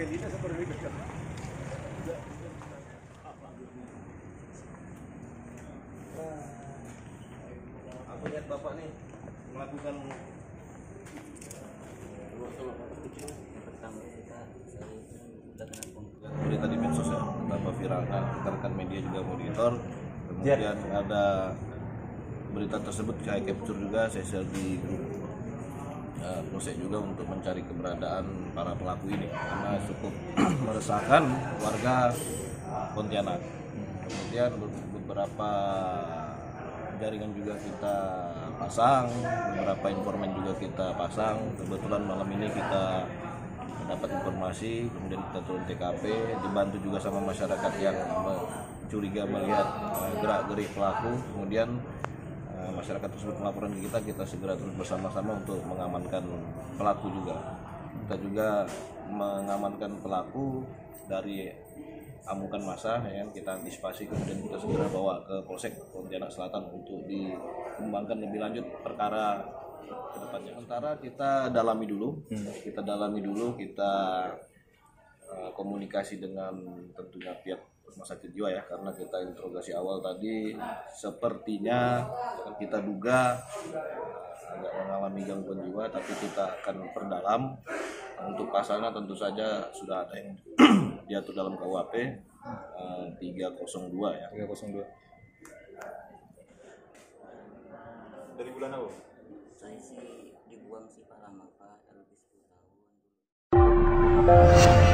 Aku lihat bapak nih melakukan berita di medsos ya, betapa viralnya, rekan media juga monitor. Kemudian ada berita tersebut saya capture juga, saya share di grup Polsek juga untuk mencari keberadaan para pelaku ini karena cukup meresahkan warga Pontianak. Kemudian beberapa jaringan juga kita pasang, beberapa informan juga kita pasang. Kebetulan malam ini kita mendapat informasi, kemudian kita turun TKP, dibantu juga sama masyarakat yang curiga melihat gerak-gerik pelaku. Kemudian masyarakat tersebut melaporkan ke kita segera terus bersama-sama untuk mengamankan pelaku juga. Kita juga mengamankan pelaku dari amukan massa, ya, kita antisipasi, kemudian kita segera bawa ke Polsek Pontianak Selatan untuk dikembangkan lebih lanjut perkara ke depannya. Sementara kita dalami dulu, kita komunikasi dengan tentunya pihak rumah sakit jiwa ya, karena kita interogasi awal tadi sepertinya kita duga agak mengalami gangguan jiwa, tapi kita akan perdalam. Untuk pasalnya tentu saja sudah ada yang diatur dalam KUHP 302 ya. 302. Dari bulan apa? Saya sih dibuang sih Pak lama Pak, lebih 10 tahun.